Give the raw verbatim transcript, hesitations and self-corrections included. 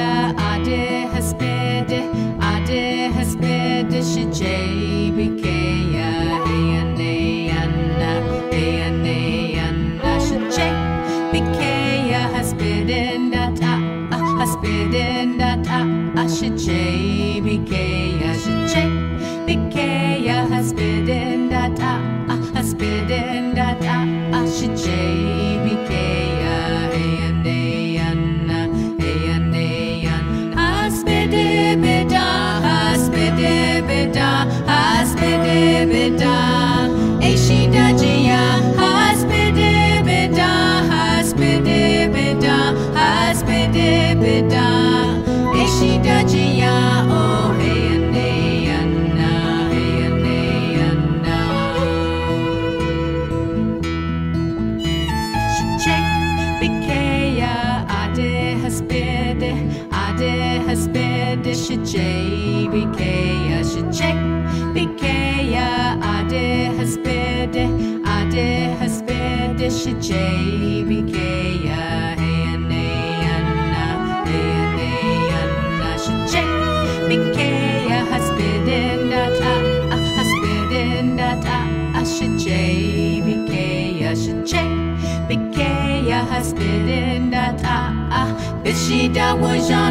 ade haspede, ade haspede shije bikeya heyane anna, heyane anna shije bikeya haspede dat a haspede dat a shije bikeya shije bikeya haspede dat a haspede dat a shije bikeya heyane anna, heyane anna haspede beda, haspede beda, haspede beda eşida ciya, haspede beda, haspede beda, haspede beda eşida ciya. Oh heyane anna, heyane anna shije bikeya ade haspede, ade haspede shije bikeya shije bikeya ade haspede, ade haspede shije bikeya heyane anna, heyane anna shije bikeya haspede dat a haspede dat a shije bikeya shije bikeya haspede dat a bishida wajan